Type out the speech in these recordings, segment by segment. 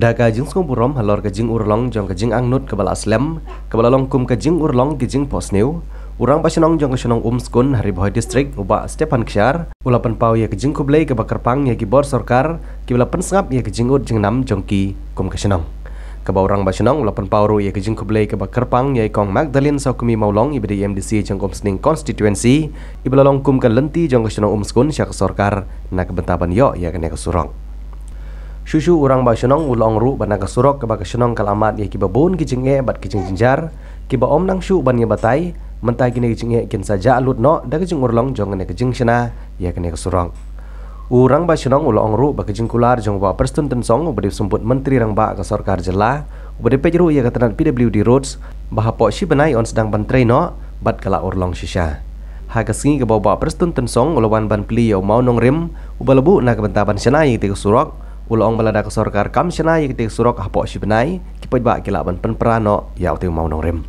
Daga jing skong burom halor ke jing urlong jong ke jing angnut ke bala aslem ke bala longkum ke jing urlong ke jing posnew urang pasenong jong ke senong skun hari boy distrik uba Stepan Ksyar ulapan pau ya ke jing kublai ke bakarpang ya ki bor sorkar ki bala pensngap ya ke jing ut jing nam jong ki kum ke senong ke urang pasenong ulapan pau ru ya ke jing kublai ke bakarpang ya kong Magdalene Saukumi Maulong ibedi MDC jong sning constituency ibala longkum ke lenti jong ke senong skun syak sorkar na ke bentaban yo ya ke ne ke surong Shushu urang ba senong ulong ru bana ka surok ke ba senong kalamat ye kiba bon ki jinge bat ki jinjar kiba om nang shu ban ye batai mentai gine ki jinge kin saja alut no da ki jing urlong jong ne ki jing shana ye kene ka surong urang ba senong ulong ru ba ki jing kular jong ba perstun tensong ubedi sumput menteri rang ba ka sarkar jela ubedi pejru ye ka tanan PWD roads bah po shi banai on sedang bantrei no bat kala urlong shisha ha ka singi ke ba perstun tensong ulawan ban pli yo mau nong rim ubalebu na ka bentaban shana ye ti ka surok ulong balada ke sorkar kam shana yik tik surok hapo shibenai kipoj ba kilaban penperano ya uti mau nong rem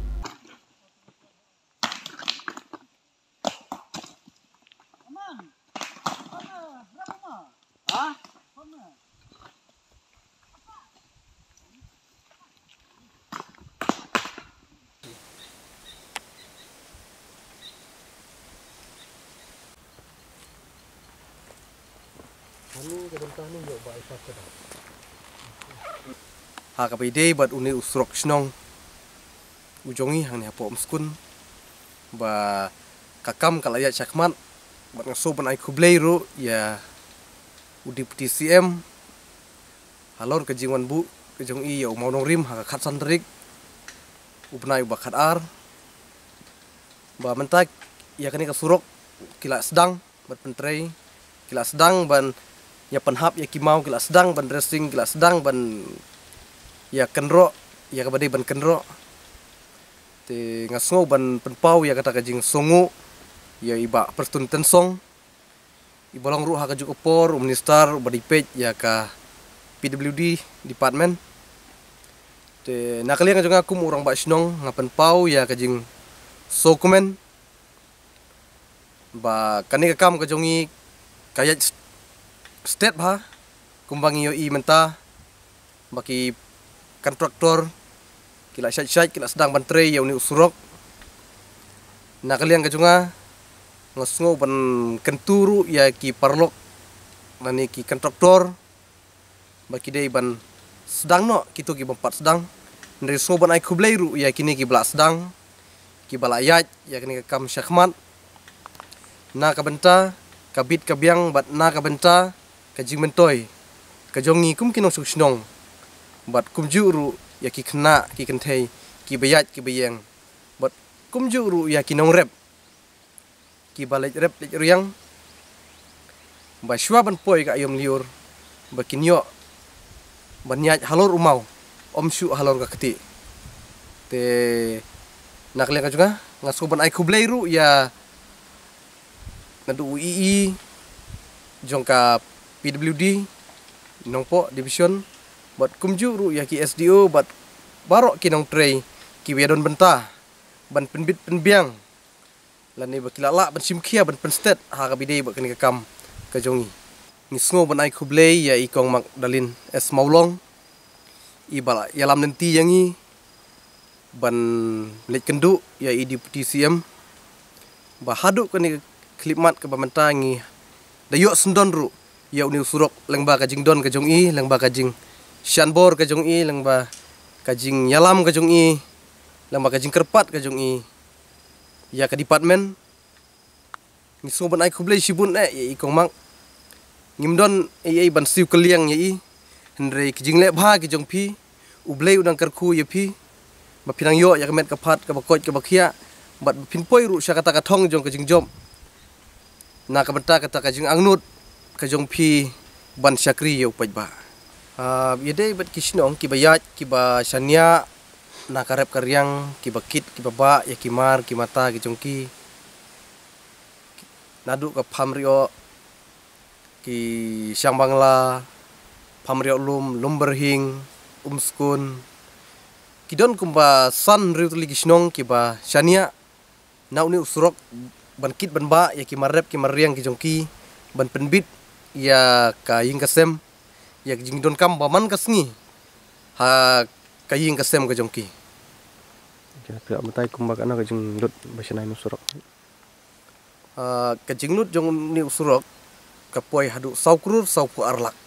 ha ka pide bat uni usrok snong ujongi hang ne hapo mskun ba kakam kalaya chakmat bat ngaso ban ai kublai ru ya udi PTCM halor ke jingwan bu ke jong i ya mau nong rim ha khat sandrik ubnai ba khat ar ba mentak ya kani ka surok kila sedang bat pentrei kila sedang ban ya penhap ya kimau kila sedang ban dressing kila sedang ban ya kenro ya kabadi ban kenro te ngasngo ban penpau ya kata kajing songu ya iba perstun tensong ibolong ru ha kajuk opor minister badipej ya ka PWD department te nakaliang kajung aku urang ba snong ngapen pau ya kajing sokumen ba kani kam kajongi kayat state ba kumbangi yo i menta baki kontraktor kila syait kila sedang bantrei ya uni usurok nakaliang kajunga ngosngo ban kenturu ya ki parlok nani ki kontraktor baki dei ban sedang no kitu ki bempat sedang dari so ban ai kublai ru ya kini ki bala sedang ki bala ayat ya kini kam syakmat na kabenta kabit kabiang bat na kabenta kajing mentoi kajongi kum kinong suksnong bat kumjuru ya ki kena ki kenthei ki bayat ki bayang bat kumjuru ya ki nong rep ki balai rep le riang ba shwa ban poi ka ayom liur ba kinyo ban nyaj halor umau om shu halor ka keti te nakle ka juga ngaso ban ai kublai ru ya nadu ii jongka PWD nongpo division bat kumjuru ya ki SDO bat barok ki nong trei ki wedon benta ban penbit penbiang lani bakilala ban simkhia ban penstet ha ka bidei bak ni kam ka jongi ngisngo ban ai kublai ya ikong Magdalene S Maulong ibala yalam nanti yangi ban lek kendu ya i di PTCM ba hadu ka ni klipmat ka bamantangi dayo sendon ru ya uni surok lengba kajing don kajong i lengba kajing shanbor kajong i lengba kajing yalam kajong i lengba kajing kerpat kajong i ya ke department ngiso ban ai kublai sibun ya ikong mak ngimdon ai ban siu keliang ya i hendrei kajing le bha kajong pi ublei udang kerku ya pi ba pinang yo ya kemet kapat ka bakoj ka bakhia bat pinpoi ru syakata kathong jong kajing job na kabenta kata kajing angnut kajong pi ban syakri ya upaj ba yede bat kisnong ki bayat ki ba shania na karep karyang ki bakit ki baba ya kimar ki mata ki jongki nadu ka phamrio ki syang bangla phamrio lumberhing umskun kidon kumba san riutli kisnong ki ba shania na uni usurok ban kit ban ba ya ki marep ki mariang ki jongki ban penbit ya ka ying kasem ya jing don kam baman kasngi ha kaying kasem ka jongki Kira matai kumbak anak kajung lut basenai nusurok. ka jingnut jong ni usurok ka poi hadu saukrur sauku arlak